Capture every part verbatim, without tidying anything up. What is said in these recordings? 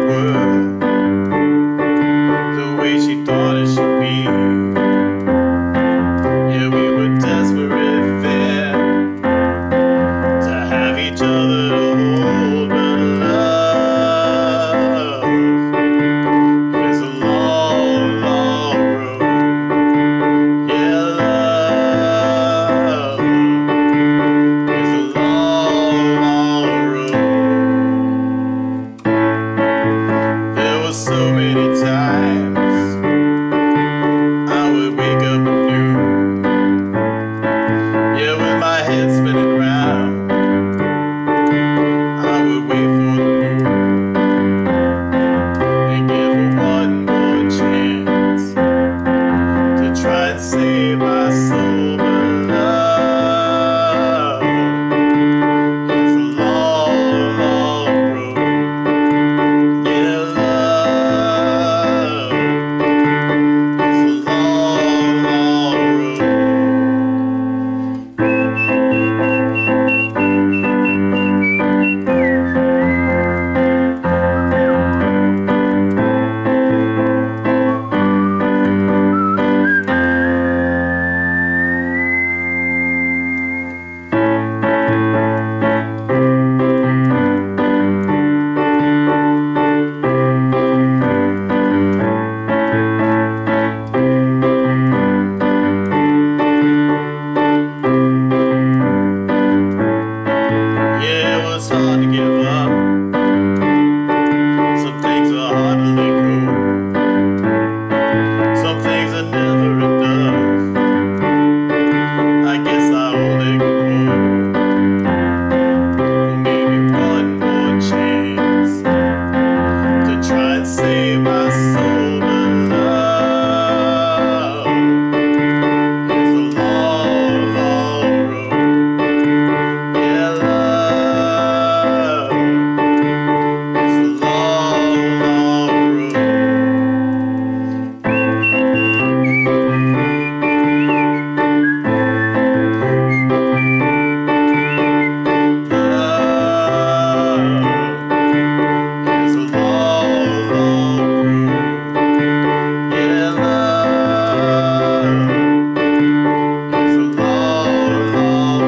were the way she thought it should be. Yeah, we were desperate there to have each other to hold, but love is a long, long road. Yeah, love is a long, long road. There were so many times I would wake up at noon, yeah, with my head spinning round. I would wait for the moon and give her one more chance to try and save my soul, but love is a long, long road. Yeah, love is a long, long road. Yeah, it was hard to give up. Some things are hard to let go. Some things are never enough. I guess I only could hope for maybe one more chance to try and save my soul, but love is a long, long road. Yeah, love is a long, long road. Love is a long, long road. Yeah, love is a long, long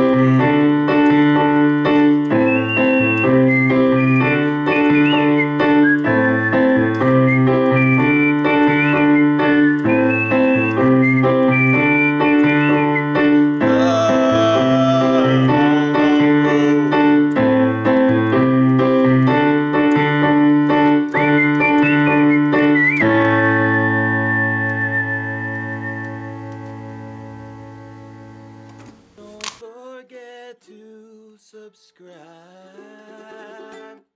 Don't forget to subscribe.